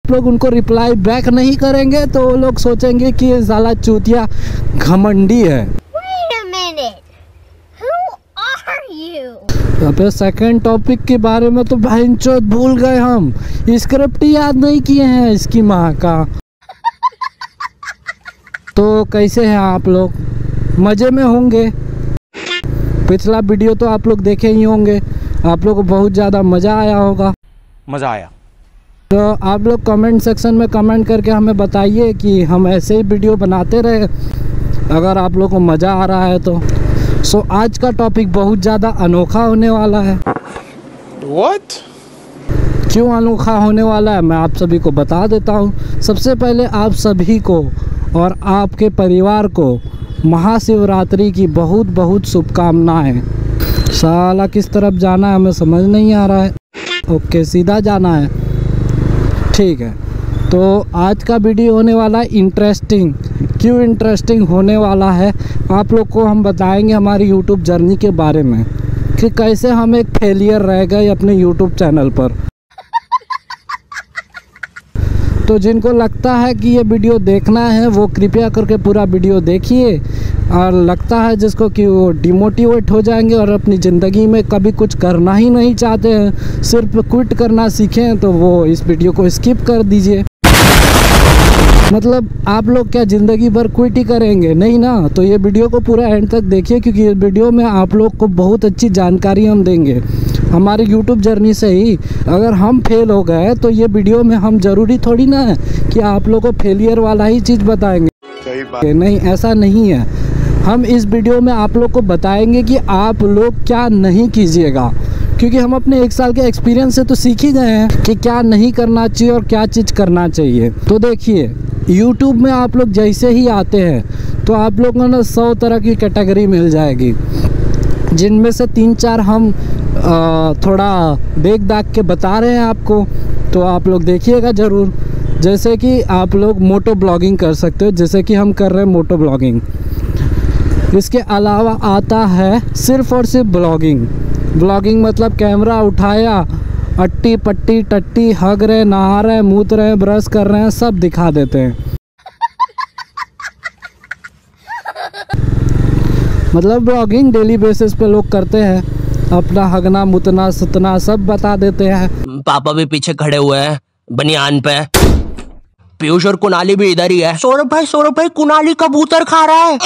आप लोग उनको रिप्लाई बैक नहीं करेंगे तो वो लोग सोचेंगे कि ये साला चूतिया घमंडी है। अबे सेकंड टॉपिक के बारे में तो भाईचोद भूल गए हम, स्क्रिप्ट याद नहीं किए हैं इसकी माँ का। तो कैसे हैं आप लोग, मज़े में होंगे। पिछला वीडियो तो आप लोग देखे ही होंगे, आप लोग को बहुत ज़्यादा मज़ा आया होगा। मज़ा आया तो आप लोग कमेंट सेक्शन में कमेंट करके हमें बताइए कि हम ऐसे ही वीडियो बनाते रहे, अगर आप लोग को मज़ा आ रहा है तो। सो आज का टॉपिक बहुत ज़्यादा अनोखा होने वाला है। What? क्यों अनोखा होने वाला है मैं आप सभी को बता देता हूँ। सबसे पहले आप सभी को और आपके परिवार को महाशिवरात्रि की बहुत बहुत शुभकामनाएं। साला किस तरफ जाना है हमें समझ नहीं आ रहा है। ओके सीधा जाना है, ठीक है। तो आज का वीडियो होने वाला है इंटरेस्टिंग। क्यों इंटरेस्टिंग होने वाला है, आप लोग को हम बताएंगे हमारी यूट्यूब जर्नी के बारे में कि कैसे हम एक फेलियर रह गए अपने यूट्यूब चैनल पर। तो जिनको लगता है कि ये वीडियो देखना है वो कृपया करके पूरा वीडियो देखिए, और लगता है जिसको कि वो डिमोटिवेट हो जाएंगे और अपनी ज़िंदगी में कभी कुछ करना ही नहीं चाहते हैं, सिर्फ क्विट करना सीखें, तो वो इस वीडियो को स्किप कर दीजिए। मतलब आप लोग क्या ज़िंदगी भर क्विट ही करेंगे? नहीं ना। तो ये वीडियो को पूरा एंड तक देखिए, क्योंकि इस वीडियो में आप लोग को बहुत अच्छी जानकारी हम देंगे हमारी यूट्यूब जर्नी से ही। अगर हम फेल हो गए तो ये वीडियो में हम ज़रूरी थोड़ी ना है कि आप लोग को फेलियर वाला ही चीज़ बताएंगे। सही बात। नहीं, ऐसा नहीं है। हम इस वीडियो में आप लोग को बताएंगे कि आप लोग क्या नहीं कीजिएगा, क्योंकि हम अपने 1 साल के एक्सपीरियंस से तो सीख ही गए हैं कि क्या नहीं करना चाहिए और क्या चीज़ करना चाहिए। तो देखिए YouTube में आप लोग जैसे ही आते हैं तो आप लोगों को ना 100 तरह की कैटेगरी मिल जाएगी, जिनमें से 3-4 हम थोड़ा देख दाख के बता रहे हैं आपको, तो आप लोग देखिएगा ज़रूर। जैसे कि आप लोग मोटो ब्लॉगिंग कर सकते हो, जैसे कि हम कर रहे हैं मोटो ब्लॉगिंग। इसके अलावा आता है सिर्फ़ और सिर्फ ब्लॉगिंग। ब्लॉगिंग मतलब कैमरा उठाया, अट्टी पट्टी टट्टी, हग रहे, नहा रहे, मूत रहे, ब्रश कर रहे हैं, सब दिखा देते हैं। मतलब ब्लॉगिंग डेली बेसिस पे लोग करते हैं, अपना हगना मुतना सुतना सब बता देते हैं। पापा भी पीछे खड़े हुए हैं बनियान पे। पीयूष और कुणाली भी इधर ही है। सौरभ भाई कुणाली कबूतर खा रहा है।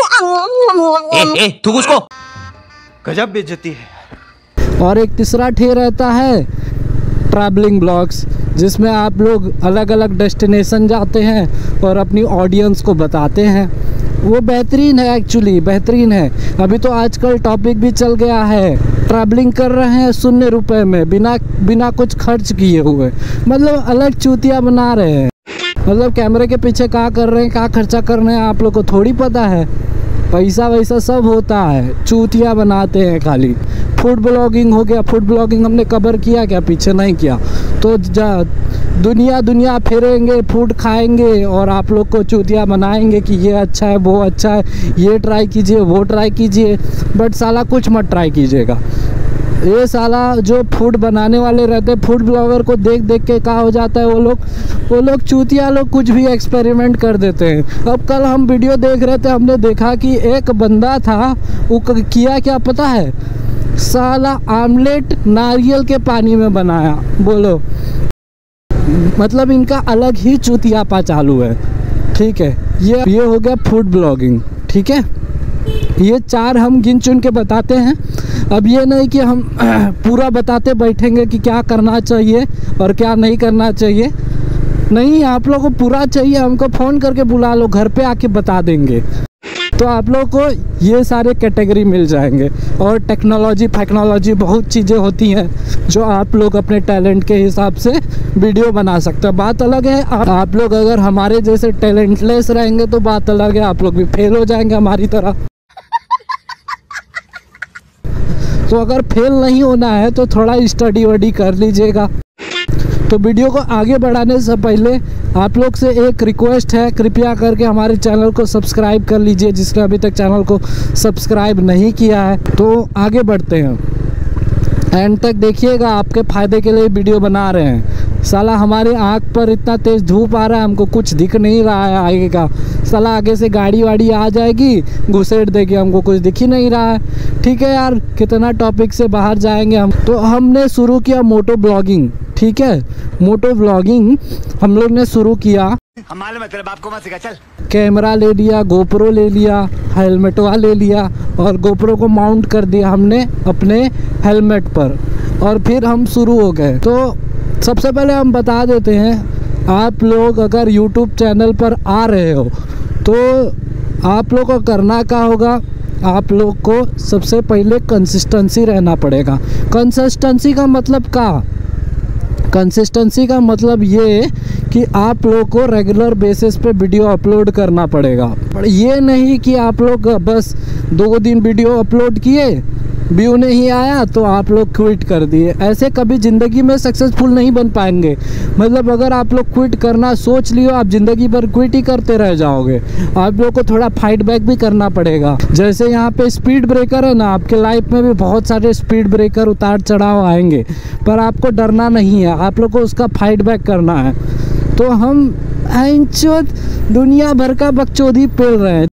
थूक उसको। गजब बेइज्जती है। और एक तीसरा ठे रहता है ट्रैवलिंग ब्लॉग्स, जिसमें आप लोग अलग अलग डेस्टिनेशन जाते हैं और अपनी ऑडियंस को बताते हैं। वो बेहतरीन है, एक्चुअली बेहतरीन है। अभी तो आजकल टॉपिक भी चल गया है, ट्रैवलिंग कर रहे हैं 0 रुपए में, बिना कुछ खर्च किए हुए। मतलब अलग चूतिया बना रहे हैं। मतलब कैमरे के पीछे क्या कर रहे हैं, क्या खर्चा कर रहे हैं, आप लोग को थोड़ी पता है। पैसा वैसा सब होता है, चूतिया बनाते हैं खाली। फूड ब्लॉगिंग हो गया, फूड ब्लॉगिंग हमने कवर किया क्या? पीछे नहीं किया। तो दुनिया फिरेंगे, फूड खाएंगे और आप लोग को चूतिया बनाएंगे कि ये अच्छा है, वो अच्छा है, ये ट्राई कीजिए, वो ट्राई कीजिए। बट साला कुछ मत ट्राई कीजिएगा। ये साला जो फूड बनाने वाले रहते हैं, फूड ब्लॉगर को देख देख के क्या हो जाता है, वो लोग चूतिया लोग कुछ भी एक्सपेरिमेंट कर देते हैं। अब कल हम वीडियो देख रहे थे, हमने देखा कि एक बंदा था, वो किया क्या पता है? साला आमलेट नारियल के पानी में बनाया। बोलो, मतलब इनका अलग ही चूतियापा चालू है। ठीक है, ये हो गया फूड ब्लॉगिंग। ठीक है, ये 4 हम गिन चुन के बताते हैं। अब ये नहीं कि हम पूरा बताते बैठेंगे कि क्या करना चाहिए और क्या नहीं करना चाहिए। नहीं, आप लोगों को पूरा चाहिए, हमको फ़ोन करके बुला लो, घर पे आके बता देंगे। तो आप लोगों को ये सारे कैटेगरी मिल जाएंगे। और टेक्नोलॉजी बहुत चीज़ें होती हैं जो आप लोग अपने टैलेंट के हिसाब से वीडियो बना सकते हो। बात अलग है, आप लोग अगर हमारे जैसे टैलेंटलेस रहेंगे तो बात अलग है, आप लोग भी फेल हो जाएंगे हमारी तरह। तो अगर फेल नहीं होना है तो थोड़ा स्टडी वडी कर लीजिएगा। तो वीडियो को आगे बढ़ाने से पहले आप लोग से एक रिक्वेस्ट है, कृपया करके हमारे चैनल को सब्सक्राइब कर लीजिए, जिसने अभी तक चैनल को सब्सक्राइब नहीं किया है। तो आगे बढ़ते हैं, एंड तक देखिएगा, आपके फ़ायदे के लिए वीडियो बना रहे हैं। साला हमारे आँख पर इतना तेज़ धूप आ रहा है, हमको कुछ दिख नहीं रहा है आगे का। साला आगे से गाड़ी वाड़ी आ जाएगी, घुसेड़ देगी, हमको कुछ दिख ही नहीं रहा है। ठीक है यार, कितना टॉपिक से बाहर जाएंगे हम। तो हमने शुरू किया मोटो ब्लॉगिंग। ठीक है, मोटो ब्लॉगिंग हम लोग ने शुरू किया। हमारे मतलब आपको मत सिखा, चल। कैमरा ले लिया, गोप्रो ले लिया, हेलमेटवा ले लिया और गोप्रो को माउंट कर दिया हमने अपने हेलमेट पर, और फिर हम शुरू हो गए। तो सबसे पहले हम बता देते हैं, आप लोग अगर YouTube चैनल पर आ रहे हो तो आप लोग को करना क्या होगा, आप लोग को सबसे पहले कंसिस्टेंसी रहना पड़ेगा। कंसिस्टेंसी का मतलब क्या? कंसिस्टेंसी का मतलब ये कि आप लोग को रेगुलर बेसिस पे वीडियो अपलोड करना पड़ेगा। पर ये नहीं कि आप लोग बस 2 दिन वीडियो अपलोड किए, व्यू नहीं आया तो आप लोग क्विट कर दिए। ऐसे कभी ज़िंदगी में सक्सेसफुल नहीं बन पाएंगे। मतलब अगर आप लोग क्विट करना सोच लियो, आप ज़िंदगी भर क्विट ही करते रह जाओगे। आप लोग को थोड़ा फाइट बैक भी करना पड़ेगा। जैसे यहाँ पे स्पीड ब्रेकर है ना, आपके लाइफ में भी बहुत सारे स्पीड ब्रेकर उतार चढ़ाव आएंगे, पर आपको डरना नहीं है, आप लोग को उसका फाइट बैक करना है। तो हम दुनिया भर का बकचोदी पेल रहे हैं।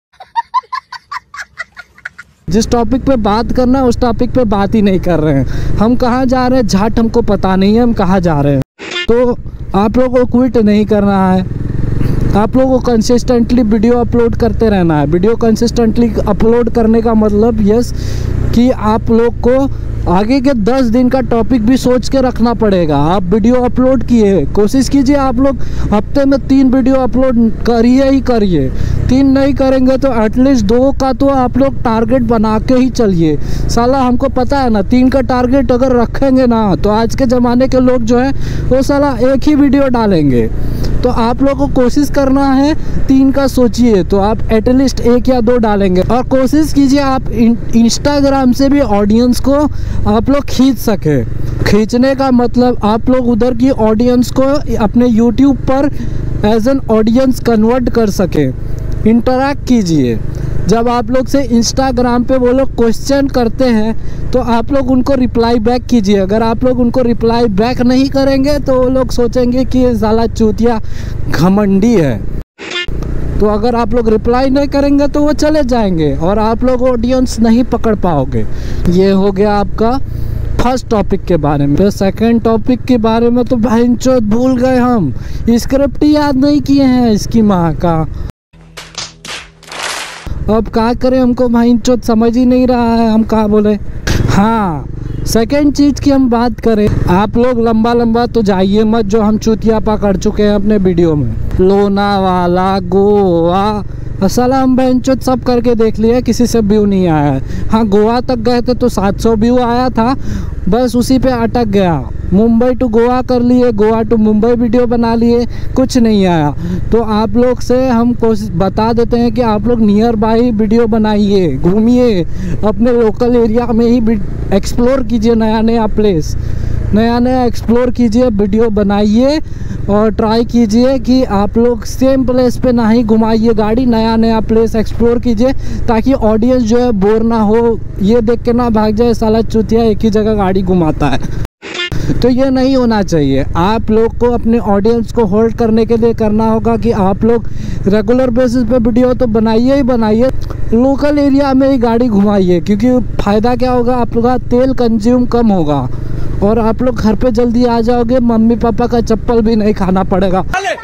जिस टॉपिक पे बात करना है उस टॉपिक पे बात ही नहीं कर रहे हैं। हम कहाँ जा रहे हैं झाट हमको पता नहीं है, हम कहाँ जा रहे हैं। तो आप लोगों को क्विट नहीं करना है, आप लोगों को कंसिस्टेंटली वीडियो अपलोड करते रहना है। वीडियो कंसिस्टेंटली अपलोड करने का मतलब यस कि आप लोग को आगे के 10 दिन का टॉपिक भी सोच के रखना पड़ेगा। आप वीडियो अपलोड किए, कोशिश कीजिए आप लोग हफ्ते में 3 वीडियो अपलोड करिए ही करिए। 3 नहीं करेंगे तो एटलीस्ट 2 का तो आप लोग टारगेट बना के ही चलिए। साला हमको पता है ना, 3 का टारगेट अगर रखेंगे ना तो आज के ज़माने के लोग जो है वो साला एक ही वीडियो डालेंगे। तो आप लोग को कोशिश करना है 3 का सोचिए तो आप एटलीस्ट 1 या 2 डालेंगे। और कोशिश कीजिए आप इंस्टाग्राम से भी ऑडियंस को आप लोग खींच सके। खींचने का मतलब आप लोग उधर की ऑडियंस को अपने यूट्यूब पर एज एन ऑडियंस कन्वर्ट कर सके। इंटरैक्ट कीजिए। जब आप लोग से इंस्टाग्राम पे वो लोग क्वेश्चन करते हैं तो आप लोग उनको रिप्लाई बैक कीजिए। अगर आप लोग उनको रिप्लाई बैक नहीं करेंगे तो वो लोग सोचेंगे कि ये साला चूतिया घमंडी है। तो अगर आप लोग रिप्लाई नहीं करेंगे तो वो चले जाएंगे और आप लोग ऑडियंस नहीं पकड़ पाओगे। ये हो गया आपका फर्स्ट टॉपिक के बारे में। तो सेकंड टॉपिक के बारे में तो भैंचोद भूल गए हम, स्क्रिप्ट ही याद नहीं किए हैं इसकी माँ का। अब क्या करें, हमको भैंचोद समझ ही नहीं रहा है हम क्या बोले। हाँ, सेकंड चीज़ की हम बात करें, आप लोग लंबा लंबा तो जाइए मत जो हम चूतियापा कर चुके हैं अपने वीडियो में। लोनावाला, गोवा, साला हम बेंचोत सब करके देख लिया, किसी से व्यू नहीं आया है। हाँ, गोवा तक गए थे तो 700 व्यू आया था, बस उसी पे अटक गया। मुंबई टू गोवा कर लिए, गोवा टू मुंबई वीडियो बना लिए, कुछ नहीं आया। तो आप लोग से हम कोशिश बता देते हैं कि आप लोग नियर बाई वीडियो बनाइए, घूमिए, अपने लोकल एरिया में ही एक्सप्लोर कीजिए, नया नया प्लेस, नया नया एक्सप्लोर कीजिए, वीडियो बनाइए और ट्राई कीजिए कि आप लोग सेम प्लेस पे ना ही घुमाइए गाड़ी, नया नया प्लेस एक्सप्लोर कीजिए ताकि ऑडियंस जो है बोर ना हो, ये देख के ना भाग जाए साला चूतिया एक ही जगह गाड़ी घुमाता है। तो ये नहीं होना चाहिए। आप लोग को अपने ऑडियंस को होल्ड करने के लिए करना होगा कि आप लोग रेगुलर बेसिस पे वीडियो तो बनाइए ही बनाइए, लोकल एरिया में ही गाड़ी घुमाइए, क्योंकि फ़ायदा क्या होगा, आप लोग का तेल कंज्यूम कम होगा और आप लोग घर पे जल्दी आ जाओगे, मम्मी पापा का चप्पल भी नहीं खाना पड़ेगा।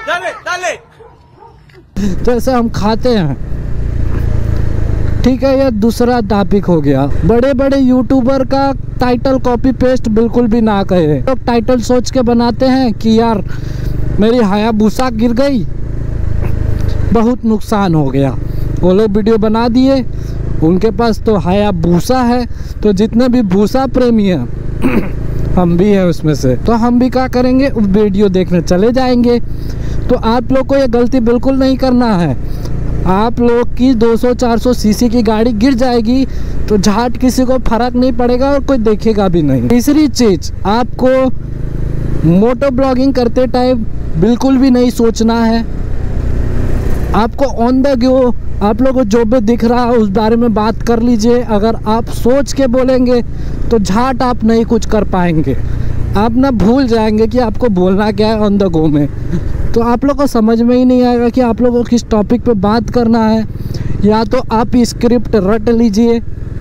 जैसे हम खाते हैं। ठीक है, ये दूसरा टॉपिक हो गया। बड़े बड़े यूट्यूबर का टाइटल कॉपी पेस्ट बिल्कुल भी ना करें। लोग टाइटल सोच के बनाते हैं कि यार मेरी हायाबुसा गिर गई, बहुत नुकसान हो गया। वो लोग वीडियो बना दिए, उनके पास तो हायाबुसा है, तो जितने भी भूसा प्रेमी हैं हम भी हैं उसमें से, तो हम भी क्या करेंगे, वीडियो देखने चले जाएंगे। तो आप लोग को ये गलती बिल्कुल नहीं करना है। आप लोग की 200-400 सीसी की गाड़ी गिर जाएगी तो झाट किसी को फर्क नहीं पड़ेगा और कोई देखेगा भी नहीं। तीसरी चीज़, आपको मोटो ब्लॉगिंग करते टाइम बिल्कुल भी नहीं सोचना है। आपको ऑन द गो आप लोगों को जो भी दिख रहा है उस बारे में बात कर लीजिए। अगर आप सोच के बोलेंगे तो झाट आप नहीं कुछ कर पाएंगे। आप ना भूल जाएंगे कि आपको बोलना क्या है ऑन द गो में। तो आप लोग को समझ में ही नहीं आएगा कि आप लोगों को किस टॉपिक पे बात करना है। या तो आप स्क्रिप्ट रट लीजिए,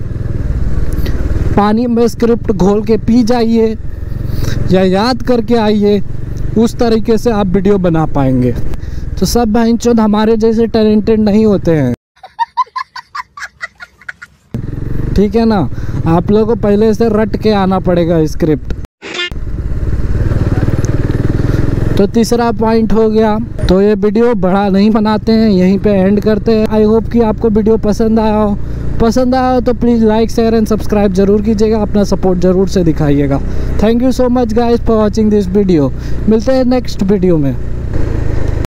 पानी में स्क्रिप्ट घोल के पी जाइए, या याद करके आइए, उस तरीके से आप वीडियो बना पाएंगे। तो सब भाईचोद हमारे जैसे टैलेंटेड नहीं होते हैं, ठीक है ना। आप लोगों को पहले से रट के आना पड़ेगा स्क्रिप्ट। तो तीसरा पॉइंट हो गया। तो ये वीडियो बड़ा नहीं बनाते हैं, यहीं पे एंड करते हैं। आई होप कि आपको वीडियो पसंद आया हो। पसंद आया हो तो please like share and subscribe जरूर कीजिएगा, अपना सपोर्ट ज़रूर से दिखाइएगा। Thank you so much guys for watching this video. मिलते हैं नेक्स्ट वीडियो में।